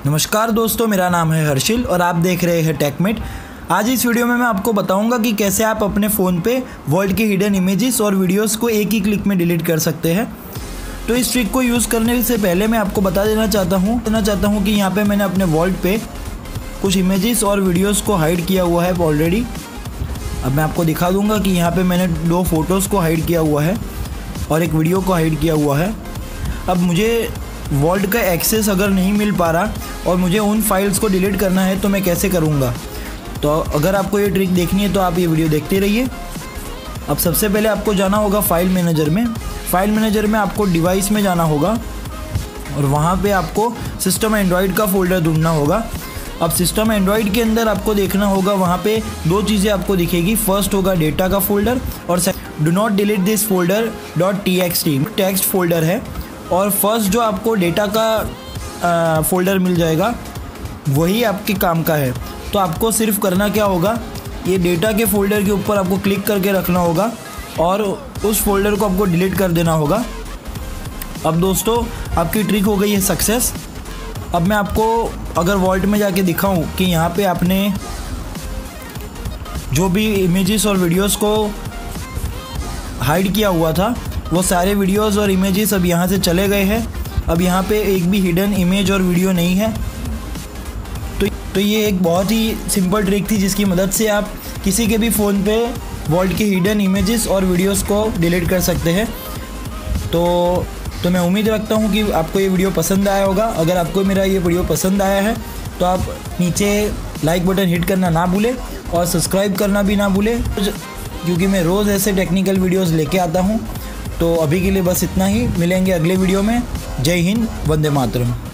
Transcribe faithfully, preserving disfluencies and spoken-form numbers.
नमस्कार दोस्तों, मेरा नाम है हर्षिल और आप देख रहे हैं टेकमिट। आज इस वीडियो में मैं आपको बताऊंगा कि कैसे आप अपने फ़ोन पे वॉल्ट की हिडन इमेजेस और वीडियोस को एक ही क्लिक में डिलीट कर सकते हैं। तो इस ट्रिक को यूज़ करने से पहले मैं आपको बता देना चाहता हूँ देना चाहता हूँ कि यहाँ पे मैंने अपने वॉल्ट पे कुछ इमेजेस और वीडियोज़ को हाइड किया हुआ है ऑलरेडी। अब मैं आपको दिखा दूँगा कि यहाँ पर मैंने दो फोटोज़ को हाइड किया हुआ है और एक वीडियो को हाइड किया हुआ है। अब मुझे वॉल्ट का एक्सेस अगर नहीं मिल पा रहा और मुझे उन फाइल्स को डिलीट करना है तो मैं कैसे करूँगा। तो अगर आपको ये ट्रिक देखनी है तो आप ये वीडियो देखते रहिए। अब सबसे पहले आपको जाना होगा फाइल मैनेजर में। फाइल मैनेजर में आपको डिवाइस में जाना होगा और वहाँ पे आपको सिस्टम एंड्रॉयड का फ़ोल्डर ढूंढना होगा। अब सिस्टम एंड्रॉयड के अंदर आपको देखना होगा, वहाँ पे दो चीज़ें आपको दिखेगी। फर्स्ट होगा डेटा का फोल्डर और do not delete this folder dot T X T text folder है। और फर्स्ट जो आपको डेटा का फ़ोल्डर मिल जाएगा वही आपके काम का है। तो आपको सिर्फ करना क्या होगा, ये डेटा के फ़ोल्डर के ऊपर आपको क्लिक करके रखना होगा और उस फोल्डर को आपको डिलीट कर देना होगा। अब दोस्तों आपकी ट्रिक हो गई है सक्सेस। अब मैं आपको अगर वॉल्ट में जाके दिखाऊं कि यहाँ पे आपने जो भी इमेजेस और वीडियोस को हाइड किया हुआ था वो सारे वीडियोस और इमेजेस अब यहाँ से चले गए हैं। अब यहाँ पे एक भी हिडन इमेज और वीडियो नहीं है। तो तो ये एक बहुत ही सिंपल ट्रिक थी जिसकी मदद से आप किसी के भी फ़ोन पे वॉल्ट की हिडन इमेजेस और वीडियोस को डिलीट कर सकते हैं। तो तो मैं उम्मीद रखता हूँ कि आपको ये वीडियो पसंद आया होगा। अगर आपको मेरा ये वीडियो पसंद आया है तो आप नीचे लाइक बटन हिट करना ना भूलें और सब्सक्राइब करना भी ना भूलें, क्योंकि मैं रोज़ ऐसे टेक्निकल वीडियोस लेके आता हूँ। तो अभी के लिए बस इतना ही। मिलेंगे अगले वीडियो में। जय हिंद, वंदे मातरम।